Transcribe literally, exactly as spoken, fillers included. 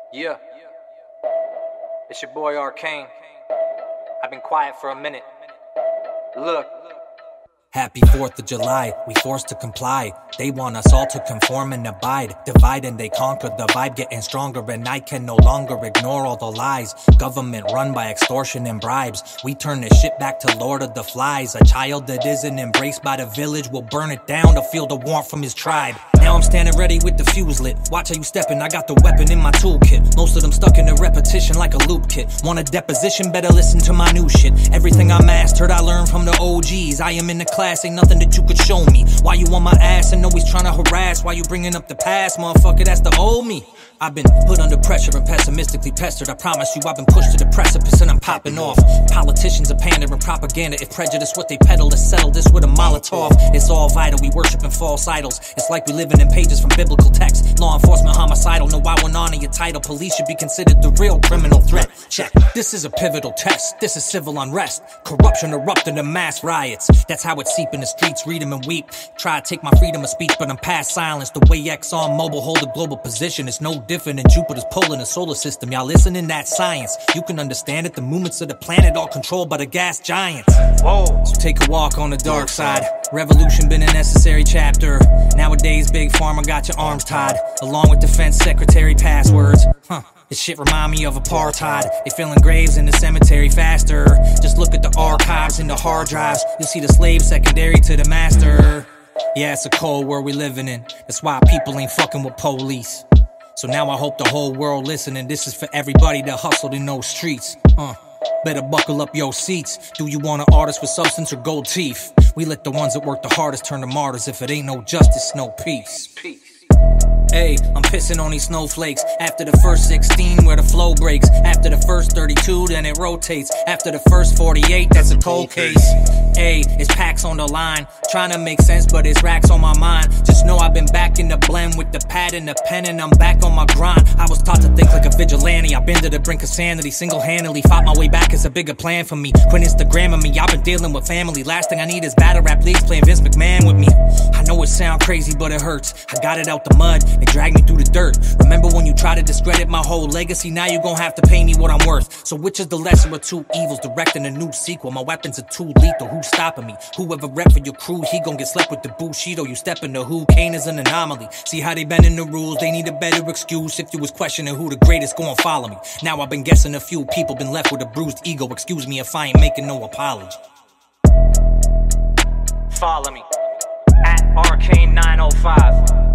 Yeah, it's your boy Arcane. I've been quiet for a minute. Look. Happy fourth of July, we forced to comply. They want us all to conform and abide. Divide and they conquer, the vibe getting stronger. And I can no longer ignore all the lies. Government run by extortion and bribes. We turn this shit back to Lord of the Flies. A child that isn't embraced by the village will burn it down to feel the warmth from his tribe. Now I'm standing ready with the fuse lit. Watch how you stepping, I got the weapon in my toolkit. Most of them stuck in a repetition like a loop kit. Want a deposition, better listen to my new shit. Everything I mastered, I learned from the O Gs. I am in the class, ain't nothing that you could show me. Why you on my ass and always trying to harass? Why you bringing up the past, motherfucker, that's the old me. I've been put under pressure and pessimistically pestered. I promise you I've been pushed to the precipice and I'm popping off. Politicians are pandering propaganda. If prejudice what they peddle, let's settle this with a Molotov. It's all vital, we worshiping false idols. It's like we living in pages from biblical texts. Law enforcement homicidal, no I won't honor your title. Police should be considered the real criminal threat. Check, this is a pivotal test. This is civil unrest. Corruption erupting in mass riots. That's how it's seeping the streets, read them and weep. Try to take my freedom of speech, but I'm past silence. The way Exxon Mobil hold a global position is no different than Jupiter's pull in the solar system. Y'all listening, that's science. You can understand it, the movements of the planet all controlled by the gas giants. Whoa. So take a walk on the dark side. Revolution been a necessary chapter. Nowadays Big Pharma got your arms tied, along with defense secretary passwords. Huh. This shit remind me of apartheid. They filling graves in the cemetery faster. Just look at the archives and the hard drives. You'll see the slave secondary to the master. Yeah, it's a cold world we living in. That's why people ain't fucking with police. So now I hope the whole world listening. This is for everybody that hustled in those streets. Uh, better buckle up your seats. Do you want an artist with substance or gold teeth? We let the ones that work the hardest turn to martyrs. If it ain't no justice, no peace. Peace. Hey, I'm pissing on these snowflakes. After the first sixteen, where the flow breaks. After the first thirty-two, then it rotates. After the first forty-eight, that's a cold case. Hey, it's packs on the line. Trying to make sense, but it's racks on my mind. Just know I've been back in the blend with the pad and the pen, and I'm back on my grind. I was taught to think like a vigilante. I've been to the brink of sanity. Single-handedly fought my way back. It's a bigger plan for me. Quit Instagramming me. I've been dealing with family. Last thing I need is battle rap leagues playing Vince McMahon with me. I know it sound crazy, but it hurts. I got it out the mud. They drag me through the dirt. Remember when you tried to discredit my whole legacy? Now you gon' have to pay me what I'm worth. So which is the lesser of two evils? Directing a new sequel. My weapons are too lethal. Who's stopping me? Whoever rep for your crew, he gon' get slept with the Bushido. You step into who? Kane is an anomaly. See how they bending the rules? They need a better excuse. If you was questioning who the greatest, go and follow me. Now I've been guessing a few people been left with a bruised ego. Excuse me if I ain't making no apology. Follow me at Arcane nine oh five.